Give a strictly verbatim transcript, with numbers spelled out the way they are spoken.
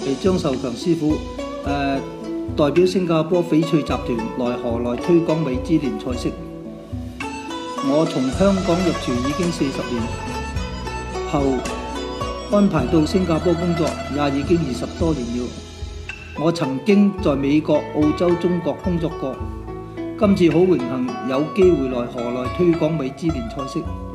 係張秀強師傅，誒、呃、代表新加坡翡翠集團來河內推廣美姿蓮菜式。我從香港入廚已經四十年，後安排到新加坡工作也已經二十多年了。我曾經在美國、澳洲、中國工作過，今次好榮幸有機會來河內推廣美姿蓮菜式。